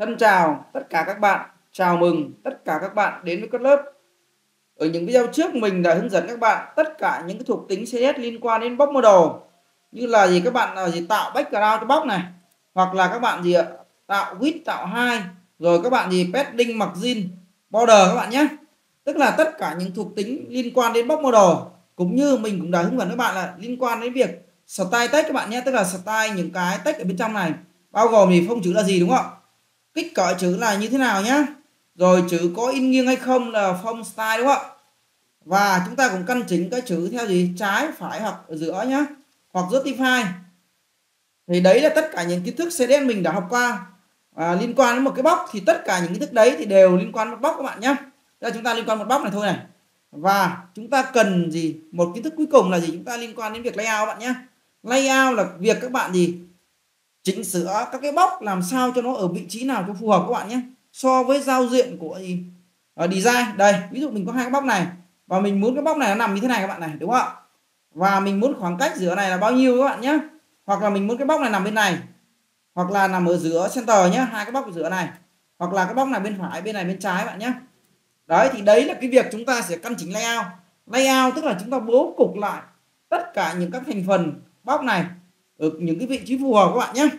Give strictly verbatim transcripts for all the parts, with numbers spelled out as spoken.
Thân chào tất cả các bạn, chào mừng tất cả các bạn đến với Code Lớp. Ở những video trước mình đã hướng dẫn các bạn tất cả những cái thuộc tính xê ét ét liên quan đến box model, như là gì các bạn là gì tạo background cho box này, hoặc là các bạn gì ạ tạo width, tạo height, rồi các bạn gì padding, margin, border các bạn nhé. Tức là tất cả những thuộc tính liên quan đến box model, cũng như mình cũng đã hướng dẫn các bạn là liên quan đến việc style text các bạn nhé, tức là style những cái text ở bên trong này, bao gồm thì phông chữ là gì đúng không ạ? Kích cỡ chữ là như thế nào nhá, rồi chữ có in nghiêng hay không là font style đúng không ạ? Và chúng ta cũng căn chỉnh cái chữ theo gì trái phải hoặc ở giữa nhá, hoặc justify. Thì đấy là tất cả những kiến thức xê ét ét mình đã học qua à, liên quan đến một cái box, thì tất cả những kiến thức đấy thì đều liên quan đến một box các bạn nhé. Đây chúng ta liên quan một box này thôi này. Và chúng ta cần gì một kiến thức cuối cùng là gì, chúng ta liên quan đến việc layout các bạn nhé. Layout là việc các bạn gì chỉnh sửa các cái box làm sao cho nó ở vị trí nào cho phù hợp các bạn nhé, so với giao diện của gì ở design. Đây ví dụ mình có hai cái box này và mình muốn cái box này nó nằm như thế này các bạn này, đúng không ạ? Và mình muốn khoảng cách giữa này là bao nhiêu các bạn nhé, hoặc là mình muốn cái box này nằm bên này, hoặc là nằm ở giữa center nhé, hai cái box ở giữa này, hoặc là cái box này bên phải, bên này bên trái bạn nhé. Đấy thì đấy là cái việc chúng ta sẽ căn chỉnh layout. Layout tức là chúng ta bố cục lại tất cả những các thành phần box này ở những cái vị trí phù hợp các bạn nhé.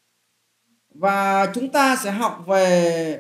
Và chúng ta sẽ học về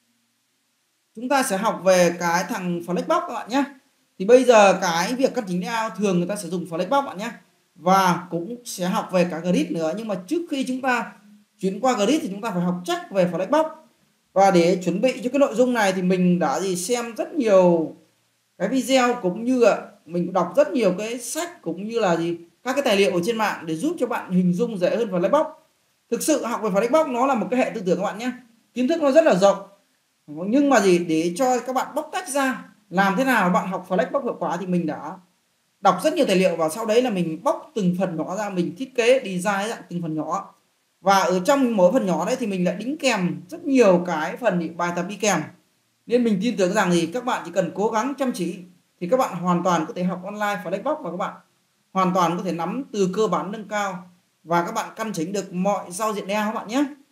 chúng ta sẽ học về cái thằng flexbox các bạn nhé. Thì bây giờ cái việc căn chỉnh layout thường người ta sử dụng flexbox bạn nhé, và cũng sẽ học về cả grid nữa. Nhưng mà trước khi chúng ta chuyển qua grid thì chúng ta phải học chắc về flexbox. Và để chuẩn bị cho cái nội dung này thì mình đã gì xem rất nhiều cái video, cũng như mình đọc rất nhiều cái sách, cũng như là gì các cái tài liệu ở trên mạng để giúp cho bạn hình dung dễ hơn flexbox. Thực sự học về flexbox nó là một cái hệ tư tưởng các bạn nhé, kiến thức nó rất là rộng, nhưng mà gì để cho các bạn bóc tách ra làm thế nào bạn học flexbox hiệu quả thì mình đã đọc rất nhiều tài liệu, và sau đấy là mình bóc từng phần nhỏ ra, mình thiết kế design dạng từng phần nhỏ, và ở trong mỗi phần nhỏ đấy thì mình lại đính kèm rất nhiều cái phần bài tập đi kèm. Nên mình tin tưởng rằng thì các bạn chỉ cần cố gắng chăm chỉ thì các bạn hoàn toàn có thể học online flexbox, và các bạn hoàn toàn có thể nắm từ cơ bản nâng cao, và các bạn căn chỉnh được mọi giao diện layout các bạn nhé.